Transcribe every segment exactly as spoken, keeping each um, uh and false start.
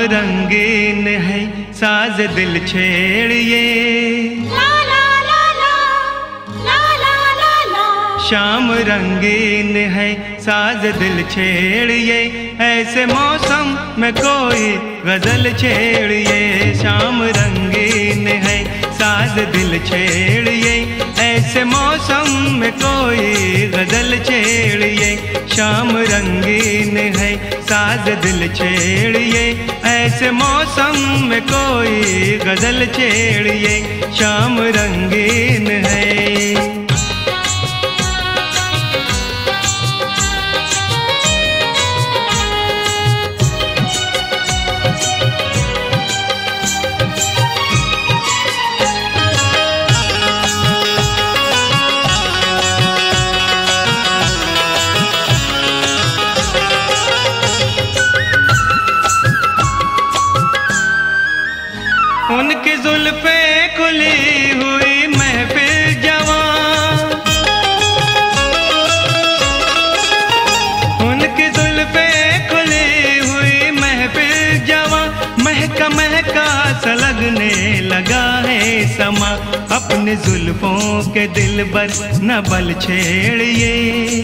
रंगीन है साज दिल छेड़िए, ला ला ला ला, ला ला ला ला। शाम रंगीन है साज दिल छेड़िए, ऐसे मौसम में कोई गजल छेड़िए। शाम रंगीन है साज दिल छेड़िए, ऐसे मौसम में कोई गजल छेड़िए। शाम रंगीन है साज दिल छेड़िए, ऐसे मौसम में कोई गजल छेड़िए। शाम रंगीन है। उनकी जुल्फे खुली हुई महफिल जवां, उनकी जुल्फे खुली हुई महफिल जवां, महका महका सा लगने लगा है समा। अपने जुल्फों के दिल पर न बल छेड़िए,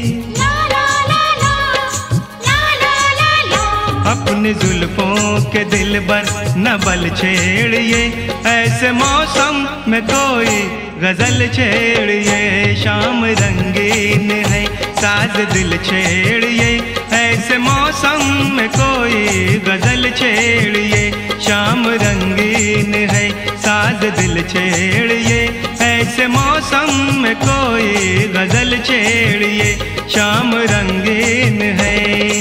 अपने जुल्फों के दिल पर न बल छेड़िए, ऐसे मौसम में कोई गजल छेड़िए। शाम रंगीन है साज दिल छेड़िए, ऐसे मौसम में कोई गजल छेड़िए। शाम रंगीन है साज दिल छेड़िए, ऐसे मौसम में कोई गजल छेड़िए। शाम रंगीन है।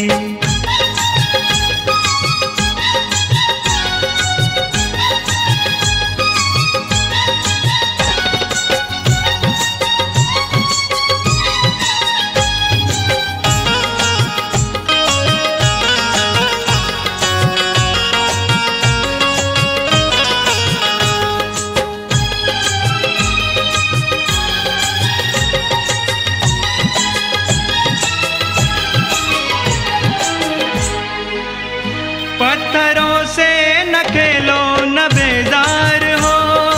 पत्थरों से न खेलो न बेजार हो,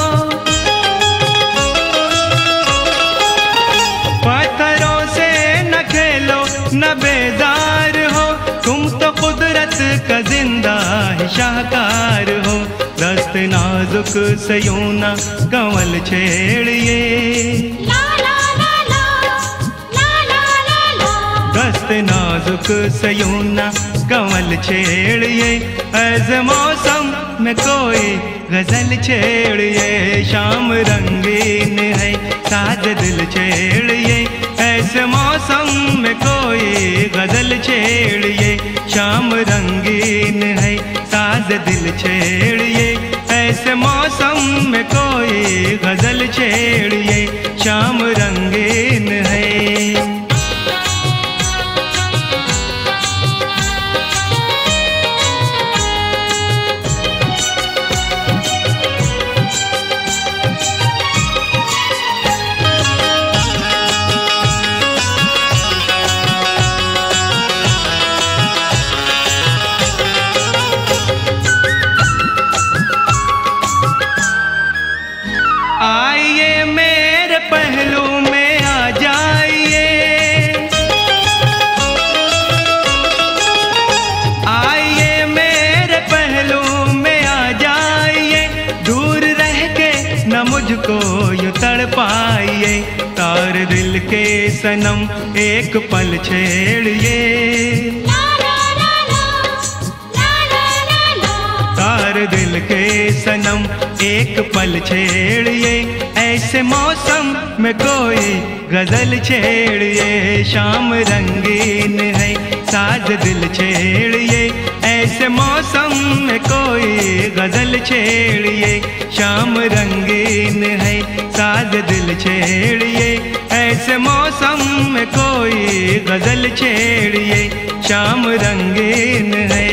पत्थरों से न खेलो न बेजार हो। तुम तो कुदरत का जिंदा ही शाहकार हो। दस्त नाजुक से यूं न कंवल छेड़िए, दस्त नाजुक से यूं न कंवल छेड़िए, ऐसे मौसम में कोई गजल छेड़िए। शाम रंगीन है साज दिल छेड़िए, ऐसे मौसम में कोई गजल छेड़िए। शाम रंगीन है साज दिल छेड़िए, ऐसे मौसम में कोई गजल छेड़िए। शाम रंगीन है। आइए मेरे पहलू में आ जाइए, आइए मेरे पहलू में आ जाइए। दूर रह के न मुझको यूं तड़पाइए, तार दिल के सनम एक पल छेड़िए, तार दिल के सनम एक पल छेड़िए। ऐसे मौसम में कोई गजल छेड़िए। शाम रंगीन है साज दिल छेड़िए, ऐसे मौसम में कोई गजल छेड़िए। शाम रंगीन है साज दिल छेड़िए, ऐसे मौसम में कोई गजल छेड़िए। शाम रंगीन है।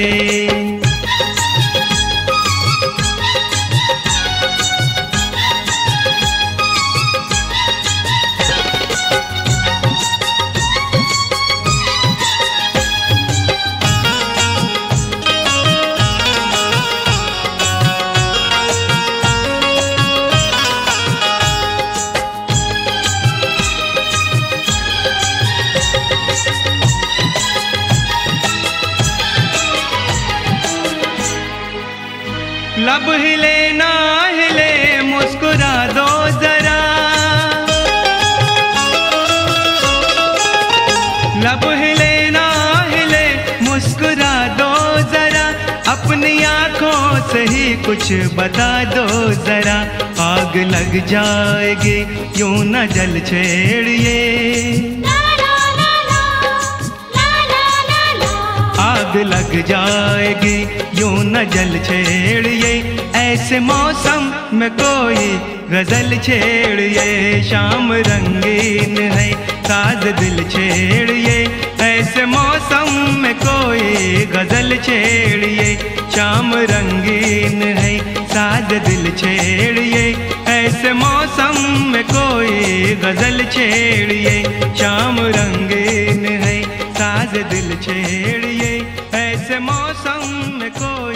लब हिले ना हिले मुस्कुरा दो जरा, लब हिले ना हिले मुस्कुरा दो जरा, अपनी आंखों से ही कुछ बता दो जरा। आग लग जाएगी यूं न जल छेड़िए, आग लग जाएगी यूं न जल छेड़िए, ऐसे मौसम में कोई गजल छेड़िए। शाम रंगीन है साज दिल छेड़िए, ऐसे मौसम में कोई गजल छेड़िए। शाम रंगीन है साज दिल छेड़िए, ऐसे मौसम में कोई गजल छेड़िए। शाम रंगीन है साज दिल छेड़िए, ऐसे मौसम में कोई